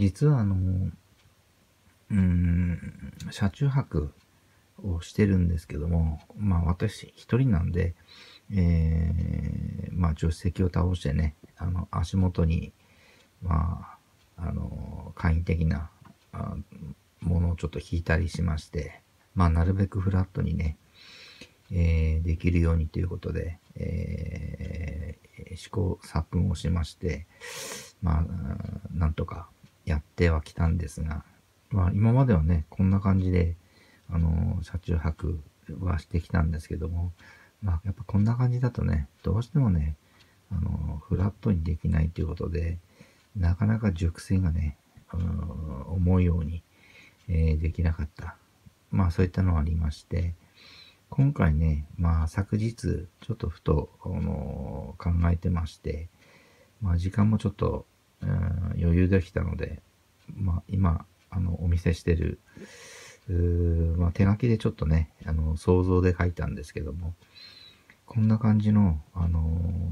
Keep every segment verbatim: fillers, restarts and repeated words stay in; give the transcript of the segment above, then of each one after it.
実はあの、うーん、車中泊をしてるんですけども、まあ私一人なんで、えー、まあ助手席を倒してね、あの、足元に、まあ、あの、簡易的なあものをちょっと引いたりしまして、まあなるべくフラットにね、えー、できるようにということで、えー、試行錯誤をしまして、まあ、なんとかやってはきたんですが、まあ今まではね、こんな感じで、あの、車中泊はしてきたんですけども、まあやっぱこんな感じだとね、どうしてもね、あの、フラットにできないということで、なかなか熟睡がね、あの思うように、えー、できなかった。まあそういったのがありまして、今回ね、まあ昨日、ちょっとふと、あの考えてまして、まあ時間もちょっと、うん、余裕できたので、まあ今、あの、お見せしてる、うーまあ手書きでちょっとね、あの、想像で書いたんですけども、こんな感じの、あの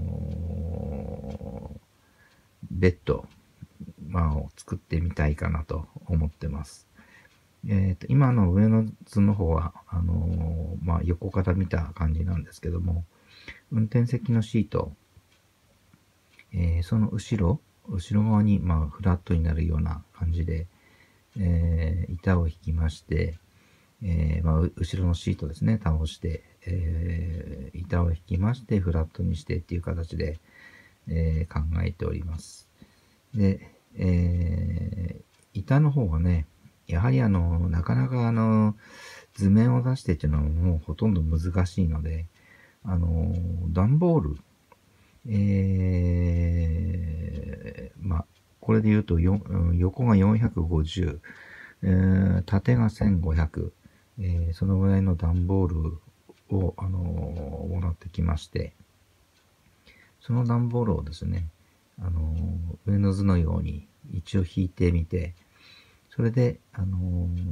ーベッド、まあ、を作ってみたいかなと思ってます。えっと、今の上の図の方は、あのーまあ、横から見た感じなんですけども、運転席のシート、えーその後ろ、後ろ側に、まあ、フラットになるような感じで、えー板を引きまして、えーまあ、う後ろのシートですね、倒して、えー板を引きまして、フラットにしてっていう形で、えー考えております。で、えー板の方はね、やはりあの、なかなかあの、図面を出してっていうのはもうほとんど難しいので、あの、段ボール、えー、まあ、これで言うとよ、うん横がよんひゃくごじゅう、えー縦がせんごひゃく、えーそのぐらいの段ボールを、あのもらってきまして、その段ボールをですね、あの上の図のように一応引いてみて、それで、あの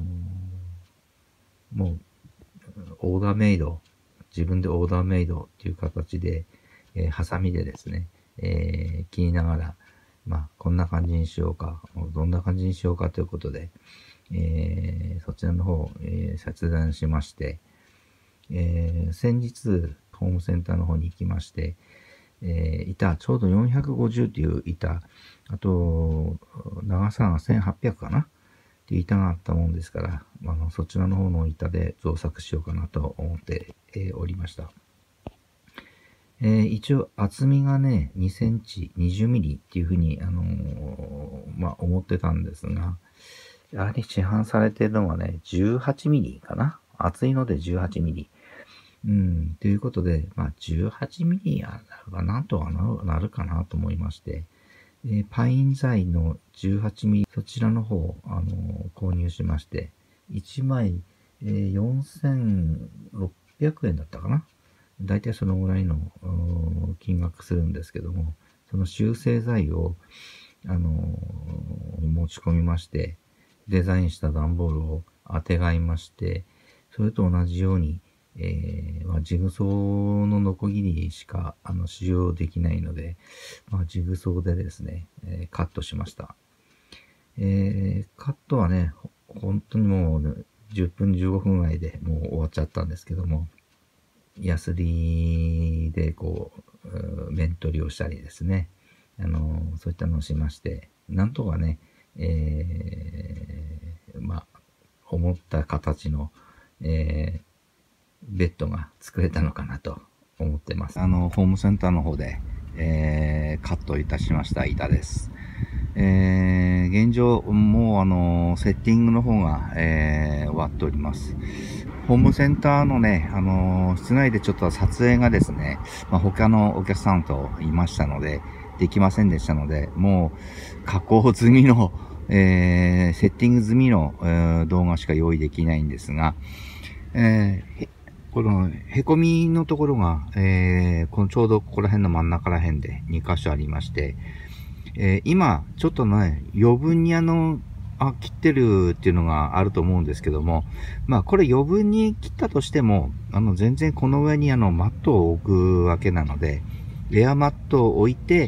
もう、オーダーメイド、自分でオーダーメイドっていう形で、えーハサミでですね、えー切りながら、まあ、こんな感じにしようか、どんな感じにしようかということで、えーそちらの方、えー切断しまして、えー先日、ホームセンターの方に行きまして、えー板、ちょうどよんひゃくごじゅうっていう板、あと、長さがせんはっぴゃくかなっていう板があったもんですから、あのそちらの方の板で造作しようかなと思って、えーおりました。えー一応厚みがね、にセンチ、にじゅうミリっていうふうに、あのーまあ、思ってたんですが、やはり市販されているのはね、じゅうはちミリかな。厚いのでじゅうはちミリ。うん、ということで、まあ、じゅうはちミリあればなんとかなるかなと思いまして、えーパイン材のじゅうはちミリ、そちらの方、あのー購入しまして、いちまい、えーよんせんろっぴゃくえんだったかな。だいたいそのぐらいのうー金額するんですけども、その修正材を、あのー持ち込みまして、デザインした段ボールをあてがいまして、それと同じように、えーまあ、ジグソーのノコギリしかあの使用できないので、まあ、ジグソーでですね、えーカットしました。えーカットはね、ほ本当にもう、ね、じゅっぷんじゅうごふんぐらいでもう終わっちゃったんですけども、ヤスリでこう、う面取りをしたりですね、あのそういったのをしまして、なんとかね、えーまあ、思った形の、えーベッドが作れたのかなと思ってます。あの、ホームセンターの方で、えーカットいたしました板です。えー現状、もうあの、セッティングの方が、えー終わっております。ホームセンターのね、あのー室内でちょっと撮影がですね、まあ、他のお客さんといましたので、できませんでしたので、もう加工済みの、えーセッティング済みの、えー動画しか用意できないんですが、えーこのへこみのところが、えーこのちょうどここら辺の真ん中ら辺でに箇所ありまして、えー今、ちょっとね、余分にあの、あ、切ってるっていうのがあると思うんですけども、まあこれ余分に切ったとしても、あの全然この上にあのマットを置くわけなので、エアマットを置いて、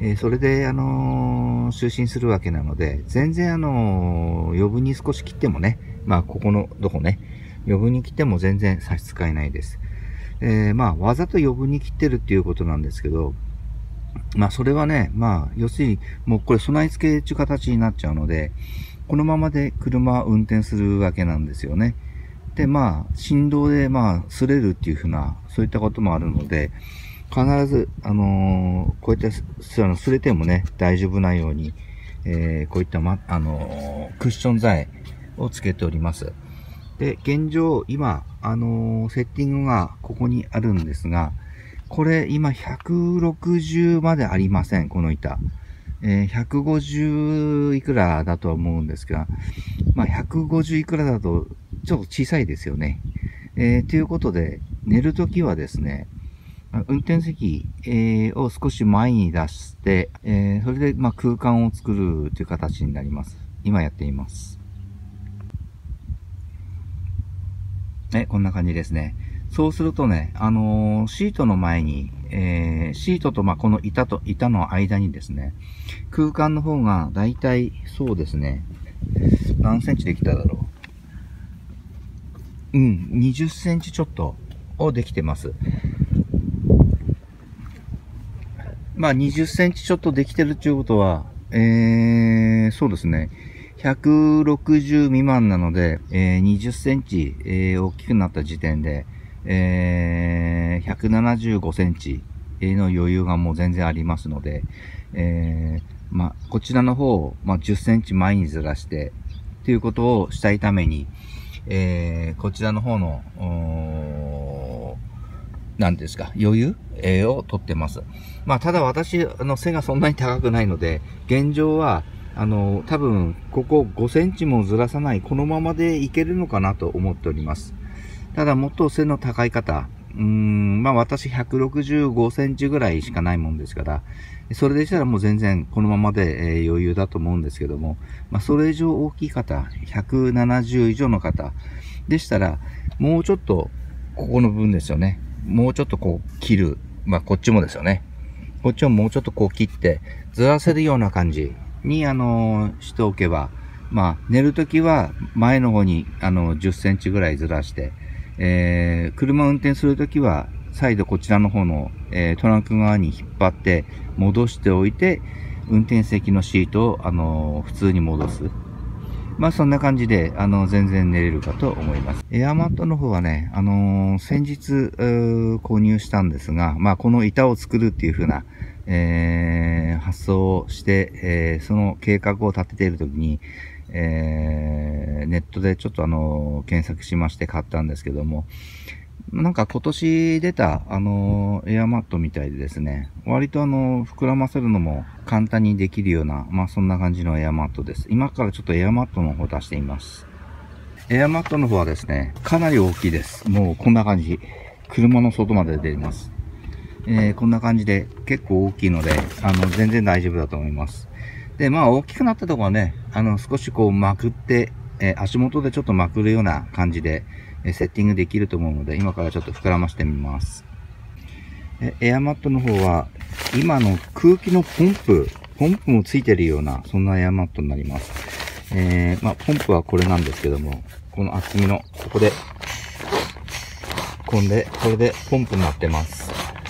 えー、それで、あのー、就寝するわけなので、全然あのー、余分に少し切ってもね、まあ、ここのどこね、余分に切っても全然差し支えないです。えー、まあ、わざと余分に切ってるっていうことなんですけど、まあ、それはね、まあ、要するに、もうこれ備え付けっていう形になっちゃうので、このままで車を運転するわけなんですよね。で、まあ、振動で、まあ、擦れるっていうふうな、そういったこともあるので、必ず、あのー、こういった、あの、擦れてもね、大丈夫なように、えー、こういった、ま、あのー、クッション材をつけております。で、現状、今、あのー、セッティングがここにあるんですが、これ、今、ひゃくろくじゅうまでありません、この板。えー、ひゃくごじゅういくらだとは思うんですが、まあ、ひゃくごじゅういくらだと、ちょっと小さいですよね。えー、ということで、寝るときはですね、運転席、えー、を少し前に出して、えー、それで、まあ、空間を作るという形になります。今やっています。ね、こんな感じですね。そうするとね、あのー、シートの前に、えー、シートと、まあ、この板と、板の間にですね、空間の方が、だいたい、そうですね、何センチできただろう。うん、にじゅっセンチちょっとをできてます。まあ、にじゅっセンチちょっとできてるっていうことは、えー、そうですね。ひゃくろくじゅう未満なので、えー、にじゅっセンチ、えー、大きくなった時点で、えー、ひゃくななじゅうごセンチの余裕がもう全然ありますので、えー、まあ、こちらの方を、まあ、じゅっセンチ前にずらして、ということをしたいために、えー、こちらの方の、なんですか、余裕、えー、を取ってます。まあ、ただ私、あの、背がそんなに高くないので、現状は、あの、多分、ここごセンチもずらさない、このままでいけるのかなと思っております。ただ、もっと背の高い方、うーん、まあ私ひゃくろくじゅうごセンチぐらいしかないもんですから、それでしたらもう全然このままで、えー、余裕だと思うんですけども、まあそれ以上大きい方、ひゃくななじゅう以上の方でしたら、もうちょっと、ここの部分ですよね。もうちょっとこう切る。まあこっちもですよね。こっちをもうちょっとこう切って、ずらせるような感じに、あのー、しておけば、まあ寝るときは前の方に、あの、じゅっセンチぐらいずらして、えー、車を運転するときは、再度こちらの方の、えー、トランク側に引っ張って戻しておいて、運転席のシートを、あのー、普通に戻す。まあそんな感じで、あの、全然寝れるかと思います。エアマットの方はね、あのー、先日、購入したんですが、まあこの板を作るっていう風な、えー、発想をして、えー、その計画を立てているときに、えー、ネットでちょっとあの、検索しまして買ったんですけども、なんか今年出たあの、エアマットみたいでですね、割とあの、膨らませるのも簡単にできるような、まあそんな感じのエアマットです。今からちょっとエアマットの方出してみます。エアマットの方はですね、かなり大きいです。もうこんな感じ。車の外まで出ます。えー、こんな感じで結構大きいので、あの、全然大丈夫だと思います。で、まあ大きくなったところはね、あの、少しこうまくって、えー、足元でちょっとまくるような感じで、えー、セッティングできると思うので、今からちょっと膨らましてみます。えエアマットの方は、今の空気のポンプ、ポンプもついてるような、そんなエアマットになります。えー、まあポンプはこれなんですけども、この厚みの、ここで、こんで、これでポンプになってます。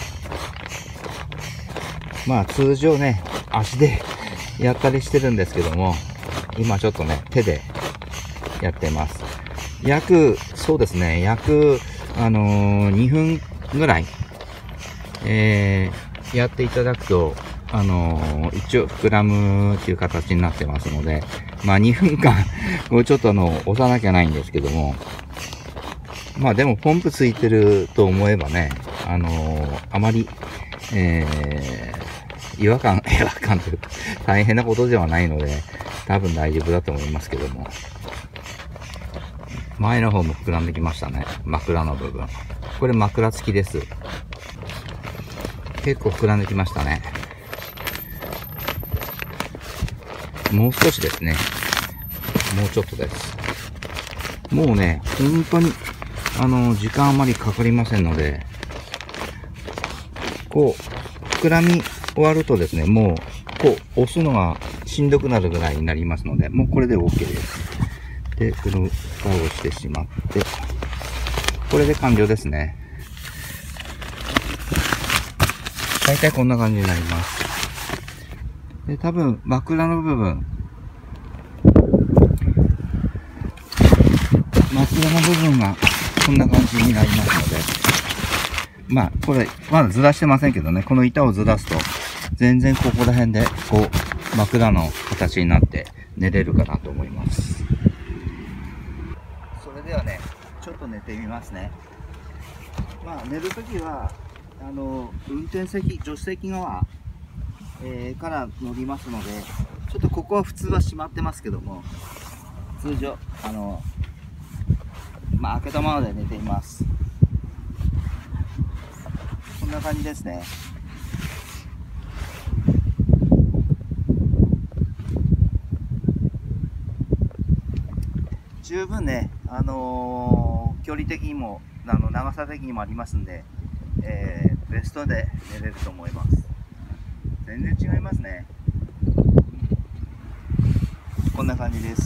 まあ通常ね、足でやったりしてるんですけども、今ちょっとね、手でやってます。約、そうですね、約、あのー、にふんぐらい、えー、やっていただくと、あのー、一応膨らむっていう形になってますので、まあにふんかん、これちょっとあの、押さなきゃないんですけども、まあでもポンプついてると思えばね、あのー、あまり、えー、違和感、違和感というか、大変なことではないので、多分大丈夫だと思いますけども。前の方も膨らんできましたね。枕の部分。これ枕付きです。結構膨らんできましたね。もう少しですね。もうちょっとです。もうね、本当に、あの、時間あまりかかりませんので、こう、膨らみ終わるとですね、もう、こう、押すのがしんどくなるぐらいになりますので、もうこれで OK です。で、この蓋をしてしまって、これで完了ですね。大体こんな感じになります。で、多分、枕の部分、枕の部分がこんな感じになりますので、まあ、これ、まだずらしてませんけどね、この板をずらすと、全然ここら辺で、こう、枕の形になって寝れるかなと思います。それではね、ちょっと寝てみますね。まあ、寝るときは、あの、運転席、助手席側、えー、から乗りますので、ちょっとここは普通は閉まってますけども、通常、あの、まあ、開けたままで寝ています。こんな感じですね。十分ね、あのー、距離的にも、あの、長さ的にもありますんで、えー、ベストで寝れると思います。全然違いますね。こんな感じです。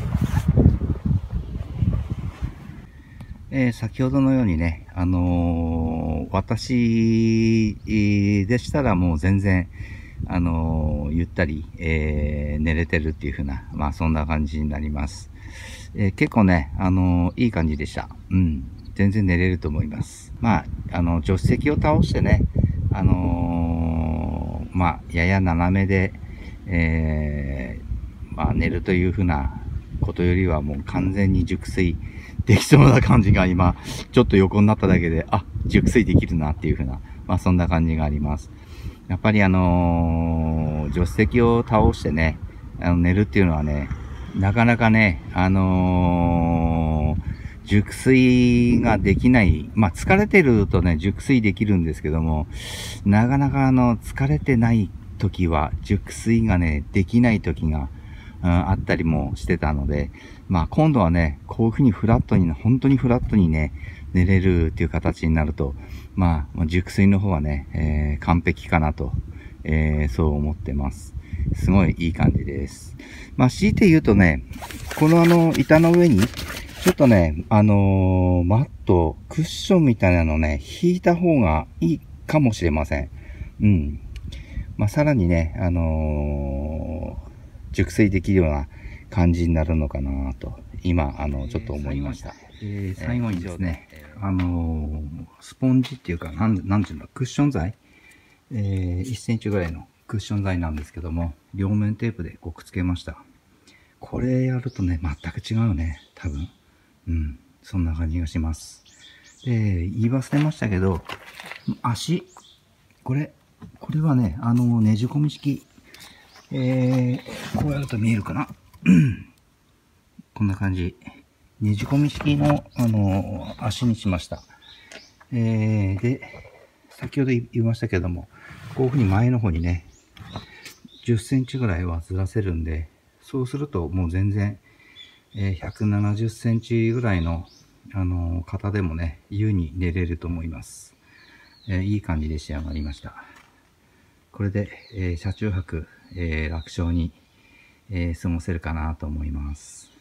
えー、先ほどのようにね、あのー、私でしたらもう全然、あのー、ゆったり、えー、寝れてるっていう風な、まあそんな感じになります。えー、結構ね、あのー、いい感じでした。うん。全然寝れると思います。まあ、あの、助手席を倒してね、あのー、まあ、やや斜めで、えー、まあ、寝るという風なことよりはもう完全に熟睡できそうな感じが今、ちょっと横になっただけで、あ、熟睡できるなっていう風な、まあ、そんな感じがあります。やっぱりあのー、助手席を倒してね、あの寝るっていうのはね、なかなかね、あのー、熟睡ができない。まあ、疲れてるとね、熟睡できるんですけども、なかなかあの、疲れてない時は、熟睡がね、できない時が、うん、あったりもしてたので、まあ、今度はね、こういうふうにフラットに、本当にフラットにね、寝れるっていう形になると、まあ、熟睡の方はね、えー、完璧かなと、えー、そう思ってます。すごいいい感じです。まあ、強いて言うとね、このあの、板の上に、ちょっとね、あのー、マット、クッションみたいなのね、引いた方がいいかもしれません。うん。まあ、さらにね、あのー、熟睡できるような感じになるのかなと、今、あの、ちょっと思いました。えー、最後にですね、あのー、スポンジっていうか、なん、なんていうの、クッション材、えー、いっセンチぐらいのクッション材なんですけども、両面テープでこうくっつけました。これやるとね、全く違うね、多分。うん、そんな感じがします。で、言い忘れましたけど、足、これ、これはね、あの、ねじ込み式。えー、こうやると見えるかなこんな感じ。ねじ込み式の、あの、足にしました。えー、で、先ほど言いましたけども、こういうふうに前の方にね、じゅっセンチぐらいはずらせるんで、そうするともう全然、えー、ひゃくななじゅっセンチぐらいの、あのー、方でもね、優に寝れると思います。えー、いい感じで仕上がりました。これで、えー、車中泊、えー、楽勝に、えー、過ごせるかなと思います。